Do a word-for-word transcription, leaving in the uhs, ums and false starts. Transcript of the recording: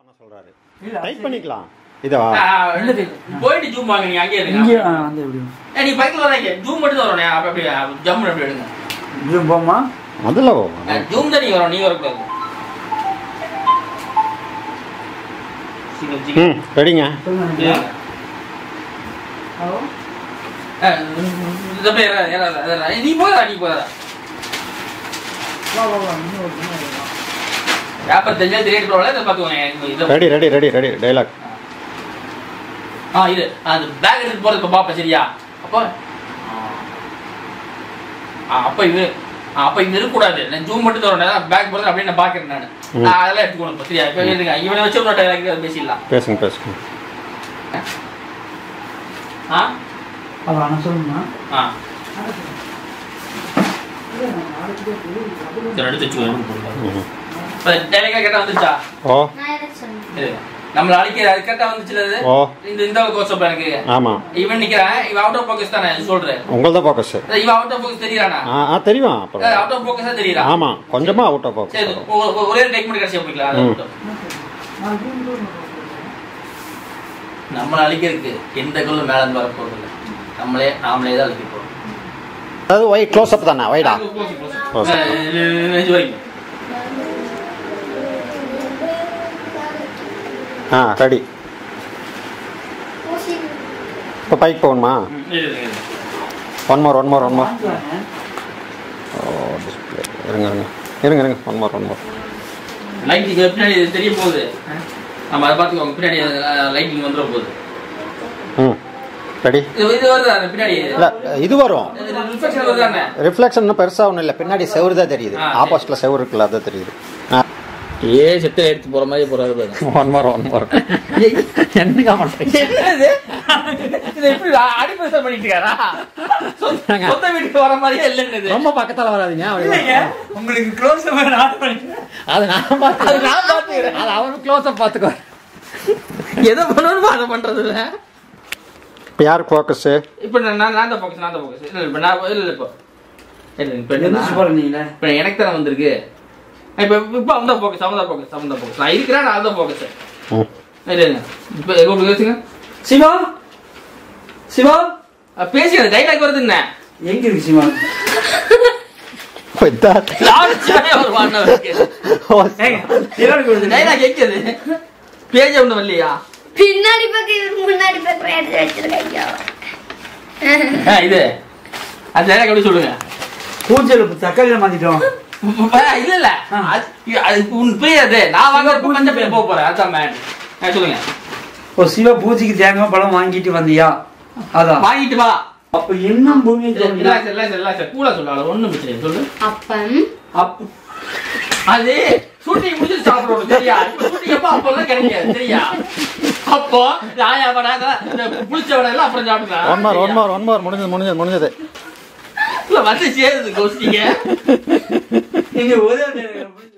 சொல்றாரு டைப் பண்ணிக்கலாம் இதா இந்த போயிட்டு ஜூம் வாங்க நீங்க அங்கே இருங்க இங்க வந்து எப்படி ஏ நீ பைக்ல வராங்க ஜூம் மட்டும் வரணும் அப்ப அப்படியே ஜம்ப் அப்படி எடுங்க ஜூம் போமா அதுல போமா ஜூம் தான் நீ வர நீ வர கூடாது ம் ரெடிங்க ஹலோ இந்த பேர் ஏறா நீ போடா நீ போடா வா வா வா நீ வா யாப்ப தெரிஞ்சா திரேட் ப்ரோல இத பாத்துவாங்க ready ready ready ready dialogue ஆ இது அந்த பேக் எடுத்து போறது பாப்பா சரியா அப்ப அப்ப இது அப்ப இது இருக்க கூடாது நான் ஜூம் மட்டும் தரணும் பேக் போறது அப்படியே நான் பாக்குறேன் நான் அதெல்லாம் எடுத்துக்கணும் சரியா இப்ப இருங்க இவனை வச்சு ஒரு டயலாக் பேசிடலாம் பேசுங்க பேசுங்க ஆ அவ அண்ணா சொல்லுமா ஆ சரி எடுத்து வெச்சுக்கோ இப்ப டயலாக் கேட்டா வந்துச்சா ஓ நான் எதை சொன்னேன் நம்மள அழிக்கிற அது கரெக்ட்டா வந்துச்சுல அது இந்த இந்த கோசப் எனக்கு ஆமா இவன் நிக்கறான் இவன் அவுட் ஆஃப் ஃபோக்கஸ் தானே சொல்றேன் உங்களத ஃபோக்கஸ் இவன் அவுட் ஆஃப் ஃபோக்கஸ் தெரியறானா ஆ தெரியும் அப்ப அவுட் ஆஃப் ஃபோக்கஸா தெரியறா ஆமா கொஞ்சமா அவுட் ஆஃப் ஃபோக்கஸ் சரி ஒரே டேக் பண்ணி கடைசியா போய்க்கலாம் அது நம்மள அழிக்கிறதுக்கு எந்த கல்லும் மேல இருந்து வர போறது இல்ல நம்மளே நாமளே தான் அழிக்க போறோம் அது ஒய் க்ளோஸ் அப் தானா வைடா நெஞ்சு வரைக்கும் ஆ ரெடி இப்போ பைக் போகணுமா one more one more one more ஓ டிஸ்பிளே இருங்க இருங்க இருங்க இருங்க one more one more lighting பின்னாடி தெரிய போகுது நம்ம அதை பார்த்துக்கோங்க பின்னாடி லைட்டிங் வந்துட போகுது ம் ரெடி இது இது வருதா பின்னாடி இல்லை இது வரும் ரிஃப்ளெக்ஷன் வருதானே ரிஃப்ளெக்ஷன் பெருசாக ஒன்றும் இல்லை பின்னாடி செவரு தான் தெரியுது ஆப்போசிட்டில் செவரு இருக்குல்ல அதான் தெரியுது ஏ செத்துல எடுத்து போற மாதிரி போறாரு பாரு ஒன் மோர் ஒன் மோர் என்னங்க பண்றீங்க என்னது இது எப்படி அடிபசம் பண்ணிட்டு இருக்காரா சொந்த வீட்டுக்கு வர மாதிரியே இல்லைன்னு ரொம்ப பக்கத்தால வராதீங்க உங்களுக்கு க்ளோஸ் அப் நான் பண்ணிட்டேன் அது நான் பார்த்து அது நான் பார்த்துக்கிறேன் அது அவன் க்ளோஸ் அப் பார்த்துக்கோ எதை பண்ணணுமோ அதை பண்றது இல்ல இப்போ யாருக்கு ஃபோக்கஸ் இப்போ நான் நான் தான் ஃபோக்கஸ் நான் தான் ஃபோக்கஸ் இல்லை இப்போ நான் இல்லை இப்போ இல்லை இப்போ என்ன சொல்றீங்க இப்போ எனக்கு தானே வந்திருக்கு இப்போ இப்போ அவன் தான் ஃபோக்கஸ் அவன் தான் ஃபோக்கஸ் அவன் தான் ஃபோக்கஸ் நான் இருக்கிறேன் நான் தான் ஃபோக்கஸ் இல்லை இல்லை இப்போ எங்கே பேசுங்க சிவா சிவா பேசி அந்த டைலாக் வருது என்ன எங்க இருக்கு சிவா டைலாக் எங்கது பேஜ் ஒன்றும் இல்லையா பின்னாடி பக்கம் முன்னாடி பக்கம் எடுத்து வச்சிருக்கீங்க இது அந்த டைலாக் எப்படி சொல்லுங்க பூஜையில தக்காளியில மாத்திட்டோம் இல்ல இல்ல அது புரியாது நான் வாங்குறப்ப மஞ்சப்பையில போக போறேன் அதான் மேன் சொல்லுங்க ஓ சிவா பூஜைக்கு தேங்காய் பழம் வாங்கிட்டு வந்தியா அதான் வாங்கிட்டு வா அப்ப என்ன பூமி கூட சொல்ல ஒண்ணும் பிரச்சனை சொல்லு அப்பம் அப்ப அது ஷூட்டிங் முடிச்சு சாப்பிடணும் சரியா ஷூட்டிங் எப்ப அப்பெல்லாம் கிடைக்காது சரியா அப்போ ராயா வடை புளிச்ச வடை எல்லாம் அப்புறம் சாப்பிடுங்க one more one more one more முடிஞ்சது முடிஞ்சது முடிஞ்சது வந்து சேருது கோஷ்டிங்க நீங்க ஒரே